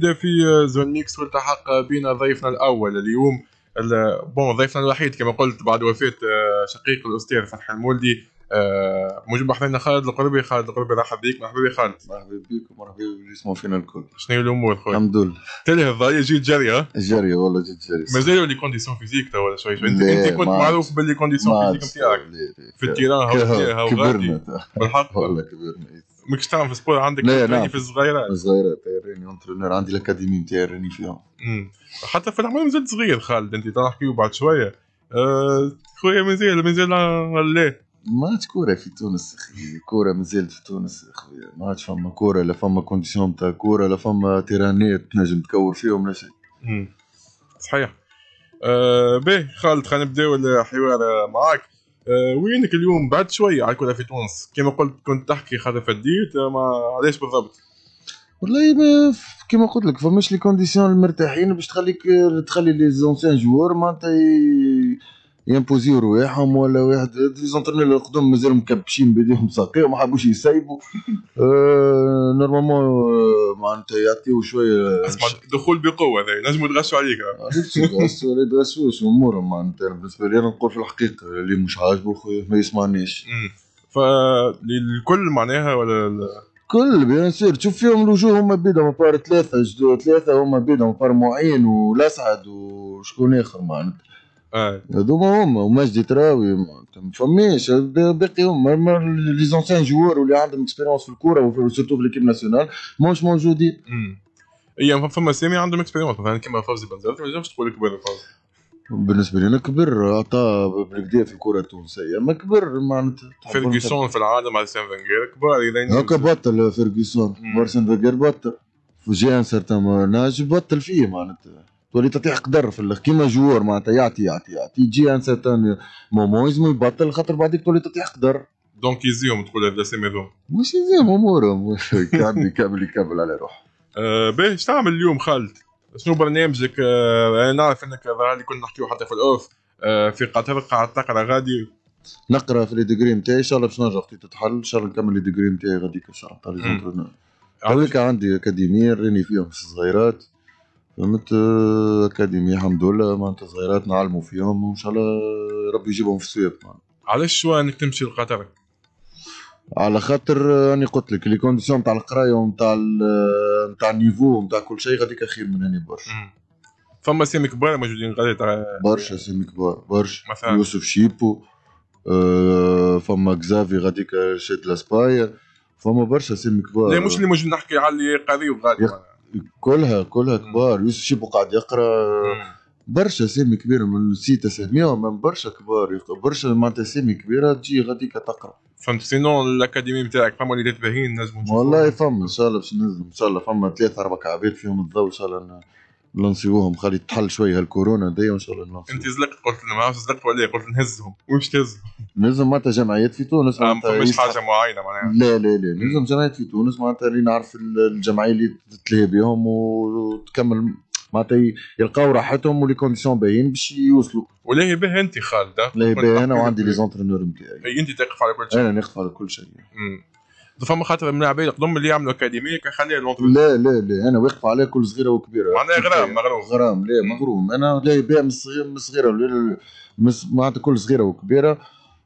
نبدا في زون ميكس والتحق بنا ضيفنا الاول اليوم. ضيفنا الوحيد كما قلت بعد وفاه شقيق الاستاذ فتح المولدي. موجود بحثنا خالد القربي. خالد القربي رحب بك. مرحبا بك خالد. مرحبا بك ومرحبا باللي يسمعوا فينا الكل. شنو هي الامور خويا؟ الحمد لله. تلهي الضايع جيت جري جري والله جيت جري. مازالوا لي كونديسيون فيزيك تو ولا شوي انت كنت معروف باللي كونديسيون فيزيك نتاعك في التيران هاو كبرنا بالحق والله كبرنا. ماكش تعمل في السبور عندك تريني في الصغيرات راني اونترينور عندي الاكاديمي نتاعي راني فيها. حتى في العمل مازلت صغير خالد انت تنحكيو بعد شويه. خويا مازال لا ما عادش كورة في تونس اخي. كورة مازالت في تونس اخويا. ما عادش فما كورة لا فما كونديسيون تاع كورة لا فما تيرانيات تنجم تكور فيهم لا شيء. صحيح. باهي خالد خلينا نبداو الحوار معاك. وينك اليوم بعد شويه على الكره في تونس كما قلت كنت تحكي خاطر فديت ما علاش بالضبط؟ والله كما قلت لك فماش لي كونديسيون المرتاحين باش تخلي لي زونسيان جوار معناتها يمبوزيو رواحهم ولا واحد لي زونترينور القدم مازالوا مكبشين بيديهم ساقيه وما حبوش يسيبوا. نورمالمون معناتها يعطيو شويه اسمع دخول بقوه هذا نجموا نغشوا عليك. يغشوا ولا يغشوش امورهم معناتها بالنسبه لي انا نقول في الحقيقه اللي مش عاجبه خويا ما يسمعنيش. فالكل معناها ولا كل بيان سير تشوف فيهم الوجوه هما بيدهم بار ثلاثه هما بيدهم بار معين والاسعد وشكون اخر معناتها هذوما ومجدي تراوي ما فماش باقي هما لي زونسيان جوار واللي عندهم اكسبيريونس في الكوره وسورتو في ليكيب ناسيونال ماهوش موجودين. اي فما سامي عندهم اكسبيريونس مثلا كيما فوزي بنزرت ما نجمش تقول كبير فوزي. بالنسبه لي انا كبر عطا بالكدا في الكره التونسيه ما كبر معناتها. فيرغسون في العالم على سان فانغير كبار اذا هكا بطل فيرغسون بارسن فانغير بطل جي ان سارتان ناج بطل فيه معناتها تولي تطيح قدر في الاخر كيما جوار معناتها يعطي جي ان سارتان مومون لازم يبطل خاطر بعديك تولي تطيح قدر. دونك يزيهم تقول هذا سامي ذوم مش يزيهم امورهم كامل يكمل على روحه. باهي اش تعمل اليوم خالد؟ شنو برنامجك؟ انا نعرف انك ظهر لي كنا نحكيو حتى في الاوف في قطر قاعد تقرا غادي نقرا في لي ديغري نتاعي ان شاء الله باش نرجع وقتي تتحل ان شاء الله نكمل لي ديغري نتاعي غاديك ان شاء الله تاع لي زونترينور. هذيك عندي اكاديميه راني فيهم في الصغيرات فهمت اكاديميه الحمد لله معناتها صغيرات نعلموا فيهم وان شاء الله ربي يجيبهم في السويق. علاش شو انك تمشي لقطر؟ على خاطر راني قلت لك لي كونديسيون نتاع القرايه ونتاع النيفو نتاع كل شيء غاديك خير من هنا برشا. فما سامي كبار موجودين غادي تاع برشا سامي كبار برشا يوسف شيبو فما كزافي غاديك شاد لاسبايا فما برشا سامي كبار. لا مش اللي موجود نحكي على اللي قاري وغادي كلها كبار. يوسف شيبو قاعد يقرا برشا سامي كبيره من نسيت اساميهم من برشا كبار برشا معناتها سامي كبيره تجي غاديك تقرا. فهمت سينون الاكاديمي نتاعك فما وليدات باهيين نجموا نشوفوا والله فما ان شاء الله باش ننزل ان شاء الله فما 3-4 عباد فيهم الضوء ان شاء الله نلنسيوهم خلي تحل شويه هالكورونا دي وان شاء الله نلنسيوهم. انت زلقت قلت ما عرفتش زلقت ولا قلت نهزهم ومش تهزهم نلزم معناتها جمعيات في تونس ما فماش حاجه معينه معناها لا نلزم جمعيات في تونس معناتها اللي نعرف الجمعيه اللي تتلهي بهم وتكمل معناتها يلقاو راحتهم ولي كونديسيون باهيين باش يوصلوا. ولاهي به انت خالد لاهي به انا وعندي لي زونترينور نتاعي. انت تقف على كل شيء. انا نقف على كل شيء. فما خاطر من العباد القدم اللي يعملوا اكاديميه كخليها لا انا واقف على كل صغيره وكبيره معناها غرام لا مغروم انا لاهي به من الصغيره معناتها كل صغيره وكبيره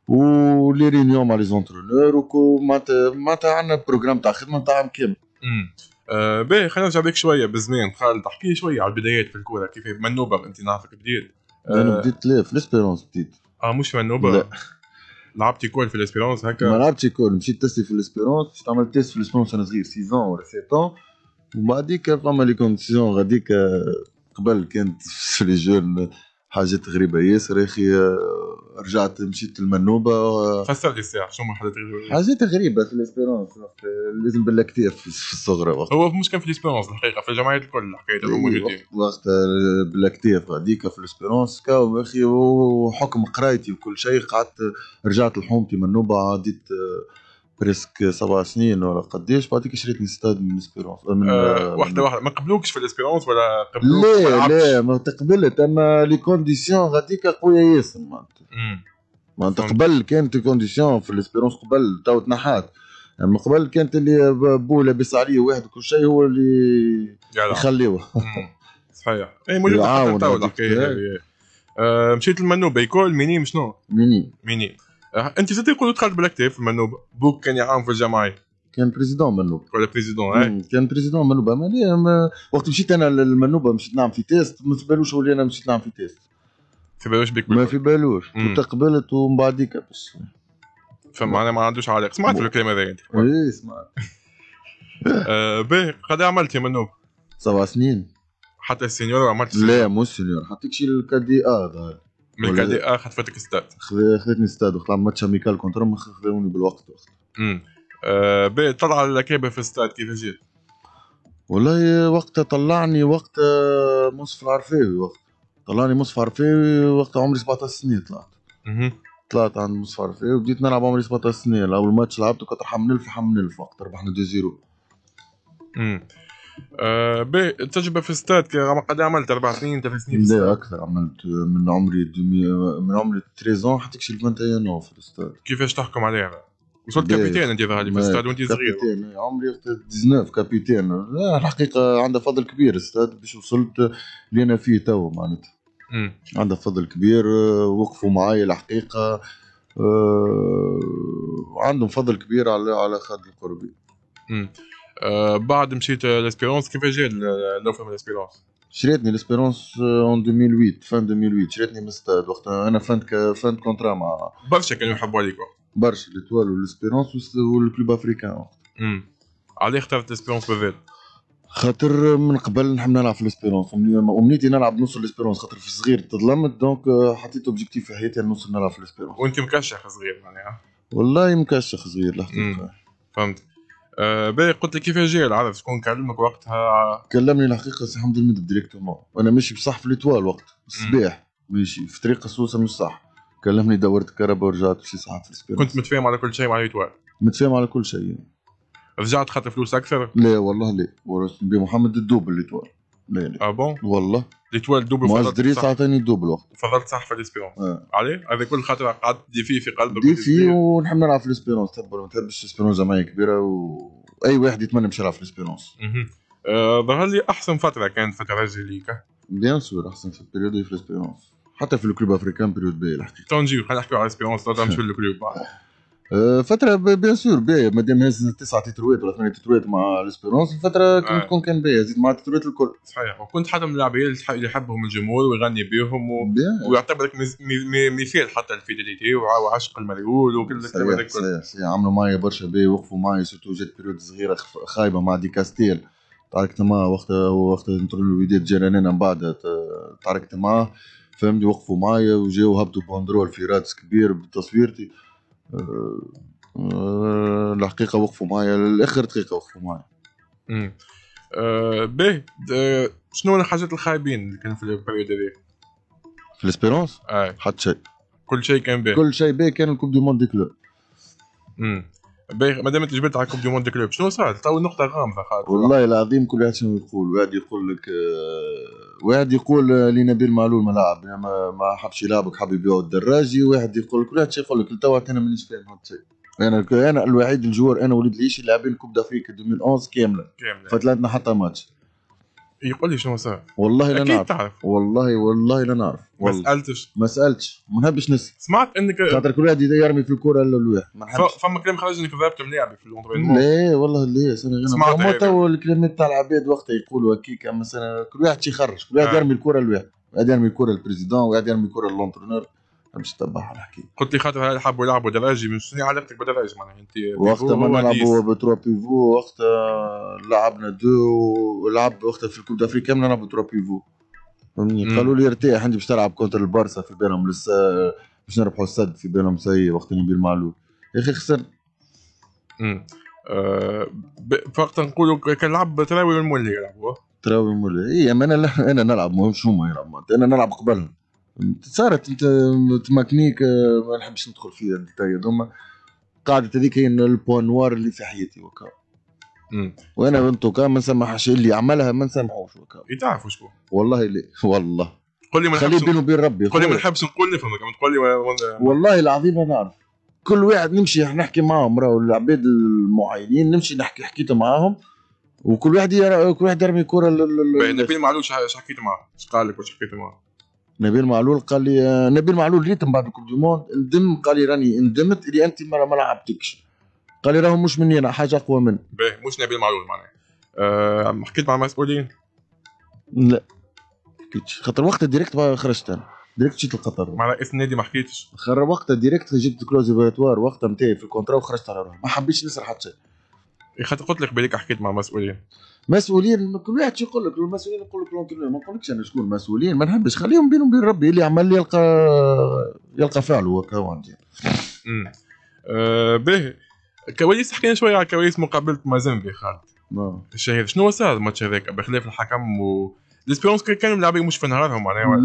ولي رينيون مع لي زونترينور معناتها عندنا بروجرام تاع خدمه تاع كامل. باهي خلينا نرجع بك شويه بالزمان خالد تحكي شويه على البدايات في الكوره كيف منوبه انت نعرفك بديت. انا بديت في الاسبيرونس بديت مش منوبه لا لعبتي كول في الاسبيرونس هكا؟ ما لعبتش كول مشيت تستي في الاسبيرونس عملت تيست في الاسبيرونس انا صغير 6 ولا 7 وبعديك فما لي كونديسيون غاديك قبل كانت في لي جون حاجات غريبه ياسر اخي رجعت مشيت المنوبه. فسر لي الساعه شنو حاجات غريبه في الاسبيرونس لازم بالكثير في الصغرى وقت هو مش كان في الاسبيرونس الحقيقه في الجمعيات الكل حكايه الموجودين وقت بالكثير هذيك في الاسبيرونس كاو اخي وحكم قرايتي وكل شيء قعدت رجعت لحومتي منوبه عديت بريسك 7 سنين ولا قديش بعديك شريت ستاد من الاسبيرونس من واحده ما قبلوكش في الاسبيرونس ولا قبلوك؟ لا ما تقبلت اما لي كونديسيون غاديك قويه ياسر معناتها قبل كانت الكونديسيون في الاسبيرونس قبل تو تنحات من قبل كانت اللي بو لابس عليه واحد وكل شيء هو اللي يخليوه. صحيح. اي موجود حتى تو الحكايه هذه. مشيت المنوبه يكون مينيم شنو؟ مينيم. انت زدت يقولوا دخلت بالاكتاف في المنوبه، بوك كان يعاون في الجمعيه، كان بريزيدون منوبه ولا بريزيدون؟ كان بريزيدون منوبه. وقت مشيت انا للمنوبه مشيت نعمل في تيست، ما في بالوش ولي انا مشيت نعمل في تيست، في بالوش بك ما في بالوش تقبلت ومن بعديك بس فما ما عندوش علاقه. سمعت الكلمه هذه انت؟ اي سمعت. باهي قد عملت يا منوب؟ 7 سنين. حتى السينيور عملت؟ لا مو السينيور، حطيك شي الكادي ظهر من الكادي خطفتك استاد. خذتني استاد وقت عملت ماتش اميكال كونتر ما خذوني بالوقت وقت. باهي طلع الكابه في الاستاد كيف جيت؟ والله وقتها طلعني وقت مصف العرفاوي، وقت طلعني مصف عرفاوي وقت عمري 17 سنة طلعت عند مصف عرفاوي وبديت نلعب عمري 17 سنة. أول ماتش لعبته كنت حمل الف وقت ربحنا 2-0. باهي تجربة في الاستاد قد عملت 4 سنين 3 سنين في لا أكثر، عملت من عمري 13 حتى كشي 21 في الاستاد. كيفاش تحكم عليها؟ وصلت كابيتين انت ظهر لي في الاستاد وانت صغير. كابيتين عمري 19 كابيتين. لا الحقيقة عنده فضل كبير الاستاد باش وصلت اللي أنا فيه تو معناتها. عنده فضل كبير، وقفوا معايا الحقيقة، عندهم فضل كبير على خالد القربي. بعد مشيت لاسبيرونس. كيف جا الأوفر من لاسبيرونس؟ شريتني لاسبيرونس ان 2008 فان 2008 شريتني من الاستاد وقتها انا فانت كونترا مع برشا كانوا يحبوا عليك وقت برشا ليتوال والاسبيرونس والكلوب افريكان وقت. عليه اخترت لاسبيرونس بالذات؟ خاطر من قبل نحب نلعب في الاسبيرونس، امنيتي نلعب نوصل لاسبيرونس خاطر في صغير تظلمت، دونك حطيت اوبجيكتيف في حياتي نوصل نلعب في الاسبيرونس. وانت مكشخ صغير معناها؟ والله مكشخ صغير الحقيقه. فهمت. باهي قلت لك كيف جاي العرض؟ شكون كلمك وقتها؟ كلمني الحقيقه سي حمد المدب ديريكتومون وانا ماشي بصح في ليتوال وقت الصباح ماشي في طريق السوسه مش صح، كلمني دورت كهرباء ورجعت في صحه في الاسبيرونس. كنت متفاهم على كل شيء مع ليتوال؟ متفاهم على كل شيء. رجعت خاطر فلوس اكثر؟ لا والله لا، ورثني بمحمد الدوبل ليتوال. لا بون والله ليتوال دوبل. مواج دريس عطاني الدوبل وقت فضلت صح في الاسبيرونس. عليه هذا كل خاطر قعدت دي في قلبك دي في ونحب نلعب في الاسبيرونس. تبر ما تحبش الاسبيرونس جمعيه كبيره واي واحد يتمنى يمشي يلعب في الاسبيرونس. ظهر لي احسن فتره كانت في الترجي ليك؟ بيان سور احسن في البريود في الاسبيرونس، حتى في الكلوب افريكان بريود باهي الحقيقه. تونجي خلينا نحكيو على الاسبيرونس لا نمشيو للكلوب. فترة بيان سور باهية، مادام هز 9 تتروات ولا 8 تتروات مع الاسبيرونس الفترة كان باهية، زيد مع التتروات الكل. صحيح. وكنت حتى من اللاعبين اللي يحبهم الجمهور ويغني بهم ويعتبرك مثال حتى الفيداليتي وعشق المريول وكل الكلام هذا الكل. صحيح عملوا معايا برشا باهي، وقفوا معايا سورتو جات بيريود صغيرة خايبة مع دي كاستيل، تعاركت معاه وقتها نطلعوا الوداد جيراننا من بعد تعاركت معاه فهمتي، وقفوا معايا وجاو هبطوا باندرول في رادس كبير بتصويرتي. الحقيقة وقفوا معايا لآخر دقيقة وقفوا معايا. باهي شنو الحاجات الخايبين اللي كانوا في البريود هذيك؟ في الاسبيرونس؟ حتى شيء. كل شيء كان باهي. كل شيء باهي كان الكوب دي موند دي كلوب. باهي مادام انت جبت على الكوب دي موند دي كلوب شنو صار؟ تو نقطة غامضة خاطر. والله العظيم كل واحد شنو يقول، واحد يقول لك واحد يقول لي نبيل معلول ملاعب ما حبش يلعبك حب يبيعوا الدراجي، واحد يقول كل واحد شيء يقول لك تو انا مانيش فاهم هذا الشيء. انا الوحيد الجوار انا وليد العيشي لاعبين كوب دافريكا 2011 كامله فتلاتنا حتى ماتش. يقول لي شنو صار؟ والله لا نعرف. والله لا نعرف. ما سالتش ما نحبش نسال. سمعت انك خاطر كل واحد يرمي في الكره الا الواحد ما نحبش. فما كلام خرج انك ذهبت ملاعب في اللونترينمون. لا والله لا سمعت هما تو الكلمات تاع العباد وقتها يقولوا هكيك، اما كل واحد يخرج، كل واحد يرمي الكره لواحد، واحد يرمي الكره للبريزيدون وواحد يرمي الكره للونترينور. مش تبعها الحكي. قلت لي خاطر هل حبوا يلعبوا دراجي من شنو علاقتك بدراجي معناها انت؟ وقتها ما نلعبوا بتروا بيفو، وقتها لعبنا دو ولعب وقتها في الكوب دافريكا نلعبوا بتروا بيفو. قالوا لي ارتاح انت باش تلعب كونتر البارسا في بالهم لسه باش نربحوا السد في بالهم سي وقت نبيل معلول يا اخي خسر. فقط نقولوا كان لعب تراوي والمولي يلعبوا. تراوي والمولي اي اما انا نلعب مهم شو ما يلعب، انا نلعب قبلهم. صارت انت تماكنيك ما نحبش ندخل فيها الديتاي هذوما، قاعده هذيك هي البوان نوار اللي في حياتي وكا. وانا انتو كان ما نسمحش اللي يعملها ما نسمحوش وكا. يتعرفوا شكون؟ والله لا والله قول لي ما خلي بينه وبين ربي. قول لي ما نحبش نقول نفهمك، ما تقول لي والله العظيم ما نعرف. كل واحد نمشي نحكي معاهم، راهو العباد المعينين نمشي نحكي حكيت معاهم، وكل واحد يرمي كره نبيل معلول اش حكيت معاه؟ اش قال لك واش حكيت معاه؟ نبيل معلول قال لي نبيل معلول ريت من بعد الكوب دي موند ندم، قال لي راني ندمت اللي انت ما لعبتكش، قال لي راهو مش مني انا حاجه اقوى مني. باهي مش نبيل معلول معناها. حكيت مع المسؤولين؟ لا حكيتش، خاطر وقت ديريكت خرجت انا ديريكت جيت لقطر. مع رئيس النادي ما حكيتش؟ خرج وقتها ديريكت جبت كلوز اوبراتوار وقتها نتاعي في الكونترا وخرجت على روحي، ما حبيتش نسر حتى شيء. خاطر قلت لك بالك حكيت مع مسؤولين. مسؤولين كل واحد يقول لك، المسؤولين يقول لك ما نقولكش انا شكون المسؤولين، ما نحبش، خليهم بينهم وبين ربي، اللي يعمل يلقى فعله هكا عندي. باهي كواليس، حكينا شويه على كواليس مقابله مازيمبي خالد الشهير. شنو صار الماتش هذاك بخلاف الحكم و ليسبيرونس كانوا ملاعبين مش في نهارهم معناها؟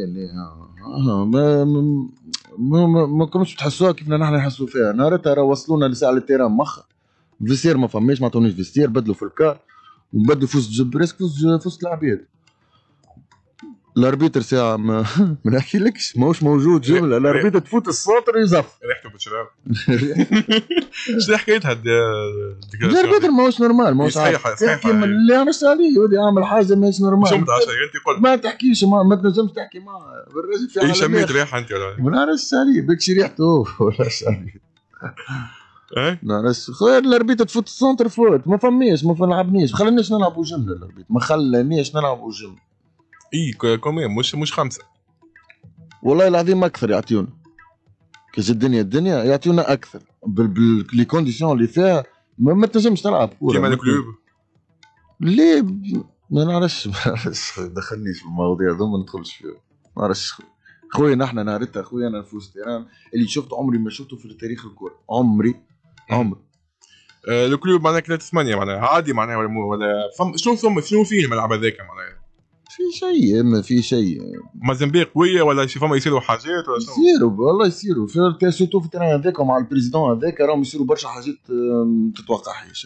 لا ما كنتش تحسوها كيف نحن نحسوا فيها. نهارتها راه وصلونا لساعه التيران مخ فيستير ما فماش، ما عطونيش فيستير، بدلوا في الكار وبدلوا فوز بريسك فوز العباد. الاربيتر ساعه ما نحكيلكش ماهوش موجود جمله، الاربيتر تفوت الساطر يزف ريحته بالشراب. شنو حكايتها الاربيتر ماهوش نورمال، ماهوش صحيح اللي انا سالي يقول يعمل حاجه ماهيش نورمال. شو متعشى انت قلت ما تحكيش ما تنجمش تحكي معاه بالرجل في عالم. شميت ريحه انت ولا ما نعرفش سالي بكشي ريحته ولا سالي نعرفش خويا. الاربيتر تفوت السنتر فوت ما فماش، ما نلعبنيش، ما خلانيش نلعبوا جمله. الاربيتر ما خلانيش نلعبوا جمله. كومين مش 5 والله العظيم اكثر يعطيونا. كي الدنيا يعطيونا اكثر باللي كونديسيون اللي فيها ما تنجمش تلعب كوره كيما الكلوب. ليه ما نعرفش دخلنيش في المواضيع هذوما، ما ندخلش فيهم. ما نعرفش خويا، نحن نهارتها خويا انا نفوز تيران اللي شفت عمري ما شفته في تاريخ الكوره، عمري الكلوب معناها 3-8 معناها عادي معناها ولا شنو فيه الملعب هذاك معناها؟ في شيء ما في شيء. مازيمبيق قويه ولا شي فما يصيروا حاجات ولا شنو؟ يصيروا والله يصيروا في سورتو في التيران هذاك مع البريزيدون هذاك راهم يصيروا برشا حاجات تتوقعهاش.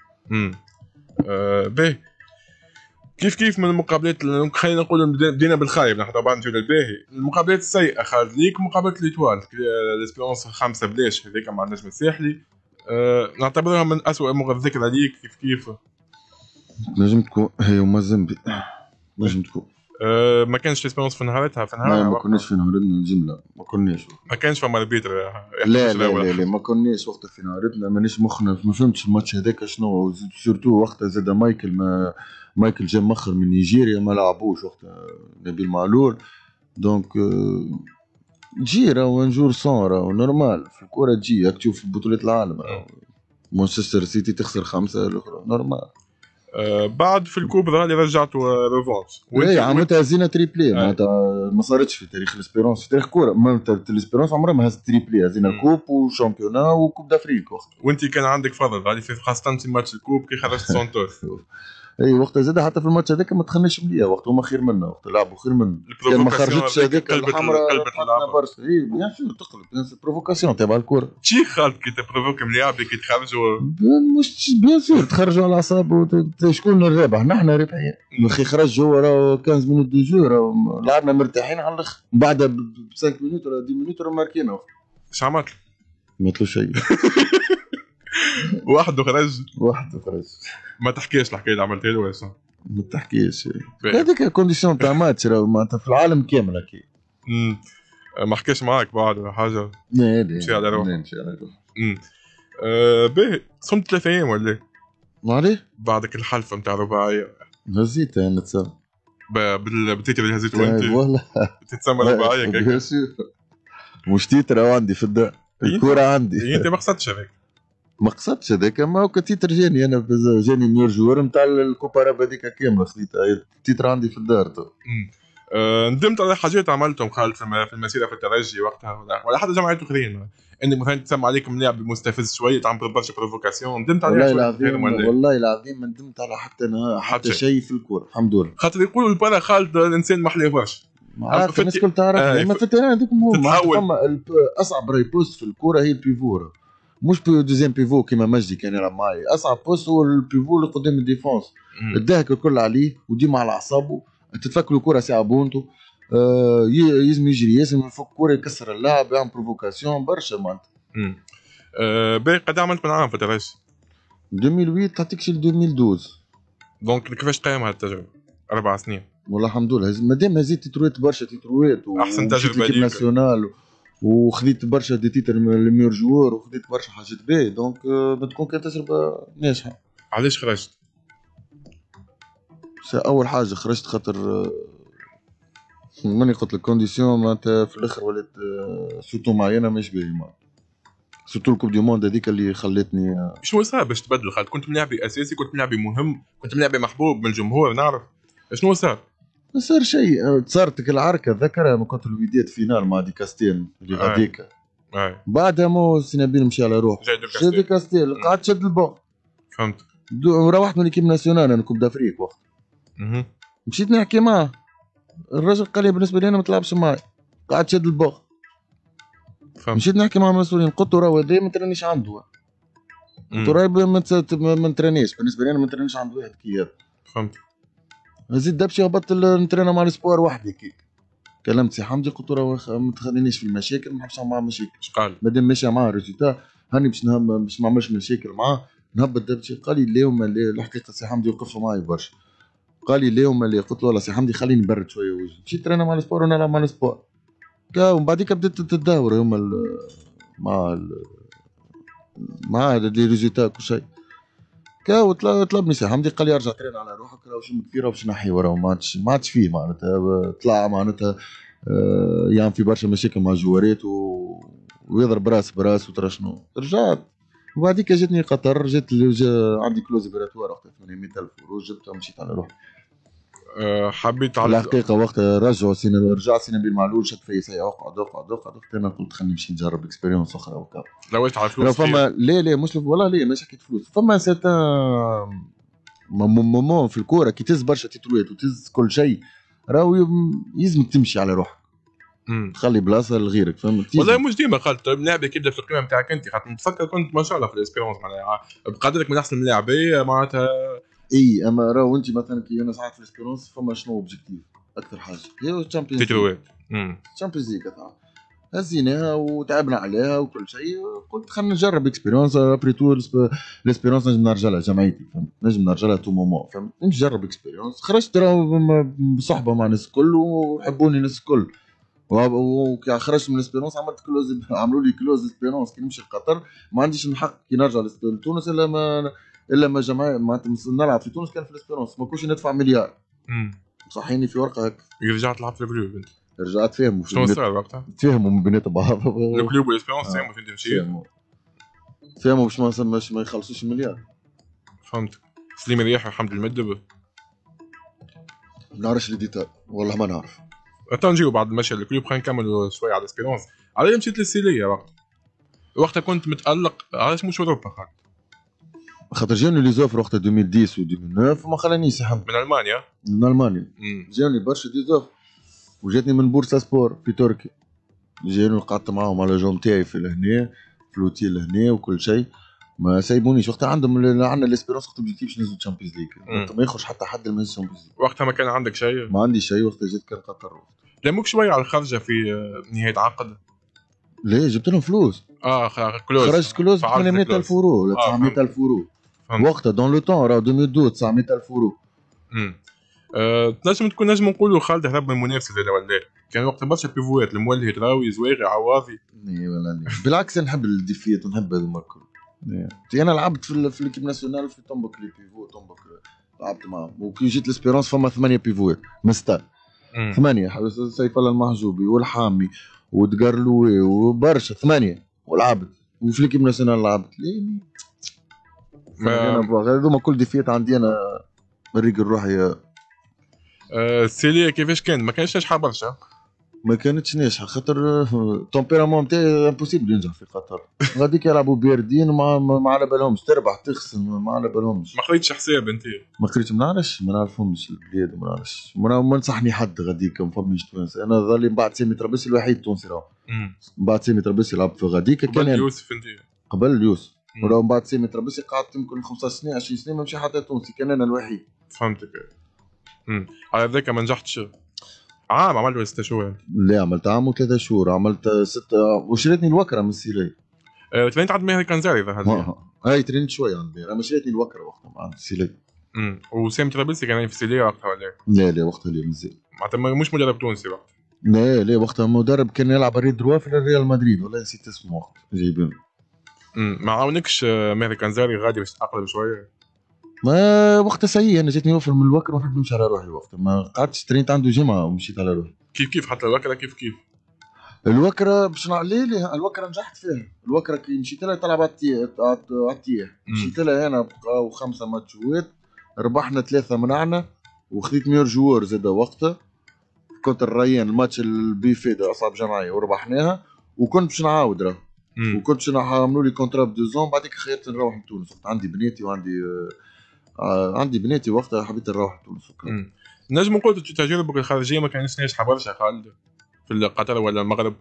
باهي كيف من المقابلات خلينا نقول بدينا بالخايب، نحن طبعا نجيو للباهي. المقابلات السيئه خالد ليك مقابله ليتوال ليسبيرونس 5 بلاش هذيك مع النجم الساحلي، نعتبرها من أسوأ الذكرى ليك. كيف نجم تكون هي ومازيمبي نجم تكون ما كانش ليسبيرونس في نهارتها ما كناش في نهارتنا جمله، ما كانش فما البيتر. لا ما كناش وقتها في نهارتنا، مانيش مخنا ما فهمتش الماتش هذاك شنو. سورتو وقتها زاد مايكل جا مخر من نيجيريا ما لعبوش وقتها نبيل معلول، دونك تجي راهو نجور صون نورمال في الكره تجي راك تشوف بطولة العالم مانشستر سيتي تخسر 5 الاخرى نورمال. بعد في الكوبرا اللي رجعتوا ريفونش عملتها زينه تريبلي معناتها ما صارتش في تاريخ الاسبيرونس، في تاريخ كوره ما الاسبيرونس عمرها ما هزت تريبلي، زينه كوب وشامبيونا وكوب دافريك وقت. وانت كان عندك فضل غادي في خاصه في ماتش الكوب كي خرجت سانتوس. اي وقتها زاد حتى في الماتش هذاك ما تخناش مليح، وقت هما خير منا، وقت لعبوا خير منا، كان ما خرجتش هذيك الحمراء برشا. اي بيان سور تقلب بروفوكاسيون تبع الكره. تشي خالد كي تبروفوك مليح كي تخرجوا مش بيان سور تخرجوا على الاعصاب. شكون الرابح؟ نحن رابحين اخي. خرج هو راه 15 مينوت دو جو راه لعبنا مرتاحين على الاخر، بعدها ب 5 مينوت ولا 10 مينوت راه ماركينا. اش عملت؟ ما عملتلو شيء. وحده خرج ما تحكيش الحكايه اللي عملتها له ولا شنو؟ ما تحكيش هذيك كونديسيون تاع ماتش راه معناتها في العالم كامل اكيد. ما حكاش معاك بعد ولا حاجه؟ لا مشي على روح. باهي صمت 3 ايام ولا معليه بعدك الحلفه نتاع رباعيه هزيتها انا تسمى بالتيتر اللي هزيته انت والله تتسمى رباعيه كيك مش تيتر عندي في الدار الكوره عندي. انت ما قصدتش هذاك؟ ما قصدتش هذاك، ما هو كتيتر جاني انا جاني ميور جوار نتاع الكوبارا هذيك كامله خذيتها التيتر عندي في الدار تو. ندمت على حاجات عملتهم خالد في المسيره في الترجي وقتها ولا حتى جماعات اخرين انك مثلا تسمع عليكم لاعب مستفز شويه تعمل برشا بروفوكاسيون ندمت عليها والله العظيم ما ندمت على حتى شيء في الكوره الحمد لله. خاطر يقولوا البارا خالد الانسان ما حليفاش عارف الناس الكل تعرف ما في التيران هذيك هو اصعب ريبوست في الكوره هي البيفو، مش دوزيام بيفو كيما مجدي كان يلعب معايا. اصعب بوست هو البيفو اللي قدام الديفونس، الضحك الكل عليه وديما على اعصابه، تتفكروا الكره ساعه بونتو يلزم يجري ياسر من فوق الكره يكسر اللاعب يعمل بروفوكاسيون برشا معناتها باقي قد عملت من عام في الرش 2008 تعطيكش ل 2012. دونك كيفاش قايم هالتجربه 4 سنين؟ والله الحمد لله مادام هزيت تيتروات برشا تيتروات احسن تجربه ليك ناسيونال وخذيت برشا دي تيتر الميور جوور وخذيت برشا حاجات باهي دونك بتكون كانت تجربه ناجحه. علاش خرجت؟ اول حاجه خرجت خاطر ماني قلت لك كونديسيون معناتها في الاخر ولات سوتو معينه مش باهي معناتها سوتو الكوب دي موند هذيك اللي خلتني. شنو صار باش تبدل؟ خالد كنت ملاعبي اساسي، كنت ملاعبي مهم، كنت ملاعبي محبوب من الجمهور، نعرف شنو صار؟ ما صار شيء، صارت العركه ذكرها ما كنت الوديات فينال مع دي كاستين اللي غاديكا بعدها مو سينابيل مشى على روح جاي دي كاستين قعدت شد البوق. فهمت. روحت من ليكيب ناسيونال انا كوب دافريك وقت مشيت نحكي معاه الرجل قال لي بالنسبه لي انا ما تلعبش معي قعدت شد البوق. مشيت نحكي مع المسؤولين قلت له راه ما ترانيش عنده قلت له ما نترانيش بالنسبه لي انا ما نترانيش عند واحد كي هذا. فهمت. زيد دبشي هبطت نترينا مع السبور وحدي كي كلمت سي حمدي قلت له ما تخلينيش في المشاكل ما نحبش نعمل معاه مشاكل. اش قال؟ مادام ماشي معاه الريزولتا هاني باش ما نعملش مشاكل معاه نهبط دبشي. قال لي لا وما لا الحقيقه سي حمدي وقف معايا برشا. قال لي لا وما لا قلت له والله سي حمدي خليني نبرد شويه وجهي. مشيت ترينا مع السبور ونلعب مع السبور ومن بعديك بدات تتداور هما مع لي ريزولتا كل شيء كاو طلبني سي حمدي قال لي ارجع ترين على روحك راه شم كثير باش نحي وراه ما عادش فيه معناتها طلع معناتها يعني في برشا مشاكل مع الجوارات ويضرب براس وترى شنو. رجعت وبعديك جاتني قطر عندي كلوز اوبراتوار وقتها 800,000 يورو جبتها ومشيت على روحي. حبيت على الحقيقه وقتها رجع سينابيل معلول شد في ساعه اقعد انا قلت خليني نمشي نجرب اكسبيريونس اخرى وكا. لويت على فلوس فما لا مش والله لا مش حكيت فلوس فما مومون في الكوره كي تهز برشا تيتروات وتهز كل شيء راهو يلزمك تمشي على روحك تخلي بلاصه لغيرك فهمت. والله مش ديما خالد لاعب كيبدا في القيمه نتاعك انت خاطر نتفكر كنت ما شاء الله في الاسبيرونس معناها بقدرك من احسن اللاعبين معناتها اي اما راهو انت مثلا كي انا ساعات في الاسبيرونس فما شنو اوبجيكتيف اكثر حاجه هي الشامبيونز تيتروات الشامبيونز ليغ هزيناها وتعبنا عليها وكل شيء قلت خلينا نجرب اكسبيريونس ابري تو ليسبيريونس نجم نرجع لها جمعيتي فهمت نجم نرجع لها تو مومون فهمت نجرب اكسبيريونس خرجت بصحبه مع الناس الكل وحبوني الناس الكل وكي خرجت من الاسبيرونس عملت كلوز عملوا لي كلوز اسبيرونس كي نمشي لقطر ما عنديش الحق كي نرجع لتونس الا ما جماعه ما نلعب في تونس كان في الاسبيرونس ما كنتش ندفع مليار صحيني في ورقه هكا. رجعت تلعب في الكلوب انت؟ رجعت فيهم شنو صار وقتها؟ فيهم من بينات بعض الكلوب والاسبيرونس فهموا فين تمشي فهموا باش ما يخلصوش المليار. فهمت. سليم رياح الحمد المدب ما نعرفش لي ديتاي والله ما نعرف. نجيو بعد المشي الكلوب خلينا نكملوا شويه على الاسبيرونس. على مشيت للسيليه وقتها كنت متالق علاش مش اوروبا خاطر جاني لي زوفر وقتها 2010 و 2009 وما خلانيش الحمد. من المانيا جاني برشا دي زوفر وجاتني من بورصه سبور في تركيا جاني وقعدت معاهم على جون تاعي في لهنا في لوتيل لهنا وكل شيء ما سايبونيش وقتها عندنا الاسبيرونس وقت اوبجيكتيف باش ننزل تشامبيونز ليغ ما يخرج حتى حد من الشامبيونز ليغ وقتها ما كان عندك شيء ما عندي شيء وقتها جيت كان قطر لموك شويه على الخرجه في نهايه عقد ليه جبت لهم فلوس كلوز خرجت كلوز 800,000 يورو ولا 900,000 يورو وقتها دون لو طون راه 2012 900,000 يورو. تنجم تكون نجم نقولوا خالد هرب من المنافسه زاد ولا كان وقت برشا بيفوات المولهي تراوي زويغي عواضي. اي والله بالعكس نحب الديفيات ونحب هذوما الكل. انا لعبت في ليكيب ناسيونال في تومبوك لي بيفو تومبوك لعبت معاهم وكي جيت ليسبيرونس فما 8 بيفوات مستر 8 سيف الله المحجوبي والحامي ودقرلوي وبرشا 8 ولعبت وفي ليكيب ناسيونال لعبت هذوما كل ديفيات عندي انا بريق الروحي. السيليه كيفاش كان ما كانش ناجحه برشا ما كانتش ناجحه خاطر التمبيرامون نتاعي امبوسيبل ينجح في قطر غاديك يلعبوا باردين ما على بالهمش تربح تخسن ما على بالهمش. ما خريتش حساب انت؟ ما خريتش ما نعرفهمش البلاد ما نعرفش ما نصحني حد غاديك ما فماش تونس انا ظلي من بعد سامي طرابلسي الوحيد تونسي راه من بعد سامي طرابلسي لعب في غاديك كان يوسف انت قبل يوسف وراه من بعد سامي طرابلسي قعدت يمكن 15 سنين 20 سنين ما مشي حتى تونسي كان انا الوحيد. فهمتك. على ذاك ما نجحتش عام عملت 6 شهور؟ لا عملت عام و3 شهور عملت 6 وشريتني الوكره من السيلي ترينت عند ماهر كنزاري ظهر هاي ترينت شوي عندي، انا مشيتني الوكره وقتها مع السيلي. وسام طرابلسي كان في السيليه وقتها ولا؟ لا وقتها اللي مازال معناتها مش مدرب تونسي وقت. لا وقتها مدرب كان يلعب ريد دروا في الريال مدريد، ولا نسيت اسمه وقت جايبين. ما عاونكش ماهر كنزاري غادي باش تأقلم شويه؟ ما وقتها سيء، انا جاتني اوفر من الوكره ونحب نمشي على روحي وقتها، ما قعدتش ترينت عنده جمعه ومشيت على روحي. كيف حتى الوكره كيف الوكره باش ليه الوكره نجحت فيها. الوكره كي مشيت لها تلعب عطيه مشيت لها انا بقاو 5 ماتشات، ربحنا 3 منعنا، وخذيت ميور جوور زاد وقتها. كنت الريان الماتش البيفيد اصعب جمعيه وربحناها، وكنت باش نعاود راه، وكنت باش عملوا لي كونترا ب 2 زون. بعديك خيرت نروح لتونس، عندي بناتي وعندي عندي بناتي وقتها حبيت نروح لتونس. نجم نقول تجربتك الخارجيه ما كانتش ناجحه برشا خالد في قطر ولا المغرب؟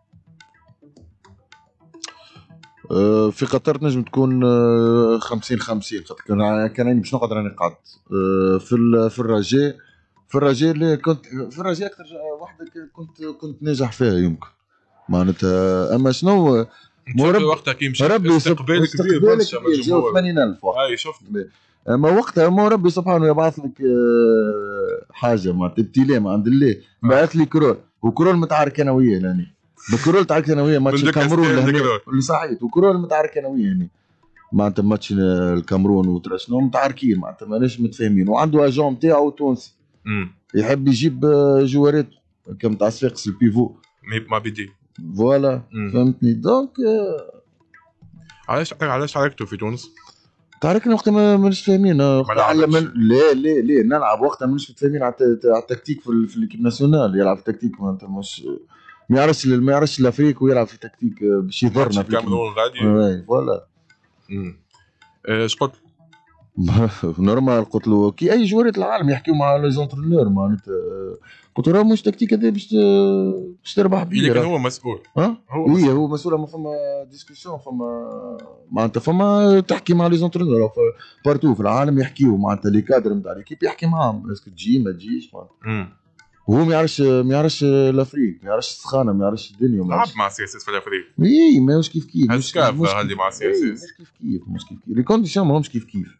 في قطر تنجم تكون 50-50، خاطر كان عندي باش نقعد راني قعدت. في الرجاء، اللي كنت في الرجاء اكثر واحده كنت ناجح فيها يمكن معناتها. اما شنو وقتها كي مشيت استقبال كبير برشا من الجمهور 80,000 اي شفت. اما وقتها ما ربي سبحانه يبعث لك حاجه معناتها ابتلاء من عند الله. بعث لي كرول، وكرول متعارك انا وياه يعني. بكرول تعارك انا وياه ماتش الكاميرون اللي صحيت، وكرول متعارك انا وياه يعني معناتها ماتش الكاميرون وتراشنو متعاركين معناتها ماناش متفاهمين. وعنده اجون نتاعو تونسي يحب يجيب جوارات كم تاع صفاقس البيفو ما بدي فوالا فهمتني. دونك علاش عرفتوا في تونس؟ تعرفنا وقتها ماناش فاهمين. لا نلعب وقتها ماناش متفاهمين على التكتيك في الكيب ناسيونال. يلعب في التكتيك معناتها مش ما يعرفش الافريق ويلعب في تكتيك باش يضرنا في الكاميرون غادي فوالا. اش قلت؟ نورمال قلت له كي اي جوارات العالم يحكيوا مع لي زونترونور معناتها قلت له مش تكتيك هذا باش تربح بيه. لكن هو مسؤول. هو مسؤول. ما فما ديسكسيون، فما معناتها فما تحكي مع لي زونترونور بارتو في العالم يحكيوا معناتها لي كادر نتاع ليكيب يحكي معاهم اسكو تجي ما تجيش معناتها. وهو ما يعرفش الافريق، ما يعرفش السخانه، ما يعرفش الدنيا. لعب مع سياسيس في الافريق ماهوش كيف مش هذه مع سياسيس مش كيف لي كونديسيون ماهمش كيف.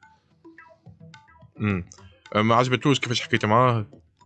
ما عجبتوش كيفاش حكيت معاه؟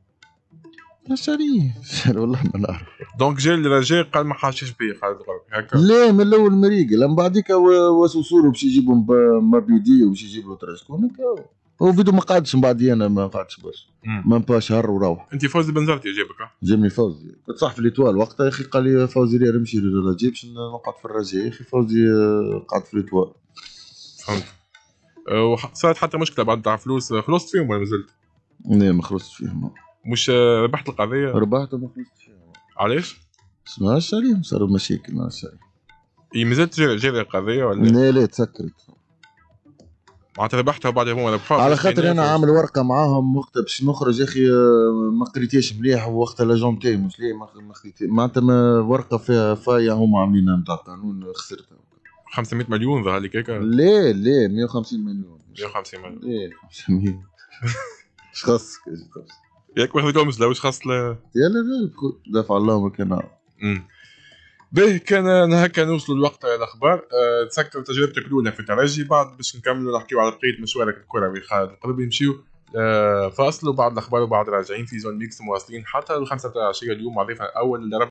شاري والله ما نعرف. دونك جا الرجاء قال ما حاشش بيه خالد الغربي هكا؟ لا من الاول مريقل، من بعديك وسوسولو باش يجيبوا مابيدي وباش يجيبوا تراشكون هكا. هو فيديو ما قعدش من بعدي، انا ما قعدش باش ما با شهر وروح. انت فوزي بنزرتي جابك؟ جابني فوزي، كنت صح في الاتوال وقتها يا اخي. قال لي فوزي راه نمشي للرجاء باش نقعد في الرجاء. يا اخي فوزي قعد في الاتوال. فهمت. وصارت حتى مشكله بعد تاع فلوس خلصت فيهم ولا مازلت؟ لا ما خلصتش فيهم. مش ربحت القضيه؟ ربحت وما خلصتش فيهم. علاش؟ ما عليهم صاروا مشاكل مع الشارع. مازالت جاري القضيه ولا؟ لا تسكرت معناتها ربحتها بعد هما ربحوها على خاطر انا عامل ورقه معاهم وقتها باش نخرج يا اخي. ما قريتهاش مليح وقتها لاجون تاعي مش ليه ما قريتها معناتها ورقه فيها فايا هما عاملينها نتاع قانون خسرتها. 500 مليون ظهر لك هيك؟ لا 150 مليون. 150 مليون ايه 500 اش خاصك ياك واخد قمص لا واش خاص لا دافع الله ما كان. به كان هكا نوصلوا الوقت على الاخبار. تسكر تجربتك الاولى في الترجي، بعد باش نكملوا نحكيو على بقيه مشوارك الكروي خالد القربي. نمشيو فاصل وبعد الاخبار وبعد راجعين في زون ميكس مواصلين حتى ال5 تاع العشيه. اليوم مع ضيفنا الاول